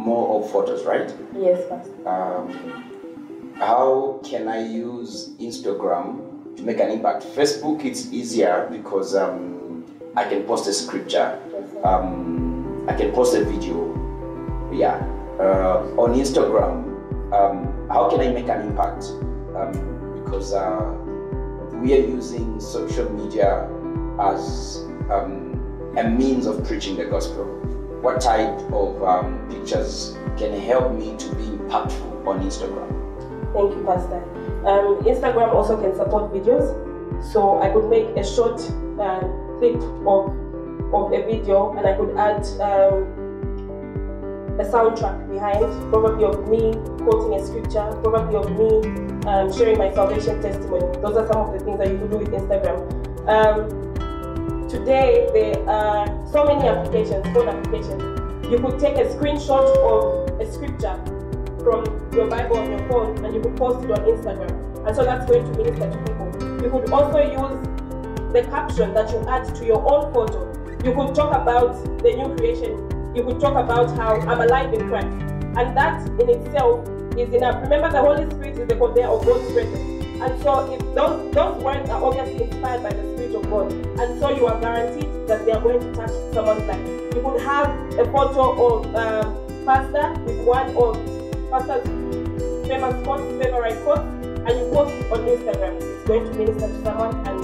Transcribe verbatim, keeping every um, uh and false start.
more of photos, right? Yes, Pastor. Um, how can I use Instagram to make an impact? Facebook, it's easier because um, I can post a scripture. Um, I can post a video. Yeah. Uh, on Instagram, um, how can I make an impact? Um, because uh, we are using social media as um, a means of preaching the gospel. What type of um, pictures can help me to be impactful on Instagram? Thank you, Pastor. Um, Instagram also can support videos, so I could make a short uh, clip of, of a video, and I could add um, a soundtrack behind, probably of me quoting a scripture, probably of me um, sharing my salvation testimony. Those are some of the things that you could do with Instagram. Um, today, there are so many applications, phone applications. You could take a screenshot of a scripture from your Bible on your phone and you could post it on Instagram. And so that's going to minister to people. You could also use the caption that you add to your own photo. You could talk about the new creation. You could talk about how I'm alive in Christ. And that in itself is enough. Remember, the Holy Spirit is the conveyor of God's presence. And so if those, those words are obviously inspired by the Spirit of God. And so you are guaranteed that they are going to touch someone's life. You could have a photo of um, Pastor with one of Pastor's famous quotes, favorite quotes, and you post it on Instagram. It's going to minister to someone and